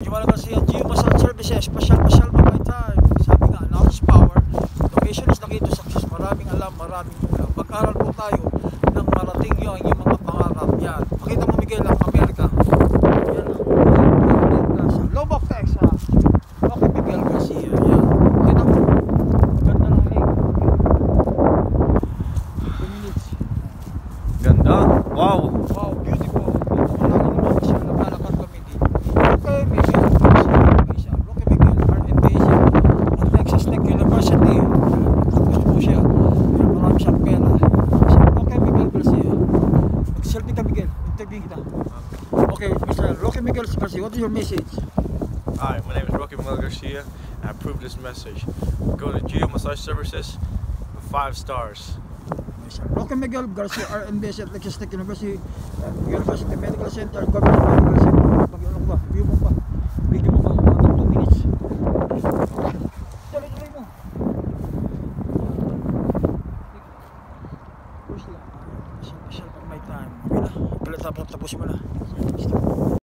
Jomar Garcia, Geo Massage Services, pasyal pa my time. Sabi nga, knowledge power, location is the key to success. Maraming alam, maraming kulang. Mag-aral po tayo nang marating nyo ang inyong mga pangarap. Yan. Pakita mo Miguel ang Amerika. Yan ang sa Lobok, Texas. Okay, Miguel Garcia. Yan. Pakita mo. Ganda ng lake. 2 minutes. Ganda. Wow. Wow, beautiful. Wala ka naman siya. Nakalakad kami dito. Okay, Miguel Garcia. Roque Miguel, RNBC. At Texas Tech University. Tapos po siya. Marami siyang pera. Okay, Miguel Garcia. Mag-selfie ka, Miguel. Interview kita. Okay, Mr. Roque Miguel Garcia, what is your message? Hi, my name is Roque Miguel Garcia, and I approve this message. Go to Geo Massage Services with 5 stars. Mr. Roque Miguel Garcia, RNBC at Texas Tech University, University Medical Center, Government Medical Center. Pag-iulong ba? View mo pa? Video mo pa? Hanggang 2 minutes. Tuloy mo. Push lang. Special pag may time. Okay na. Tapos mo na.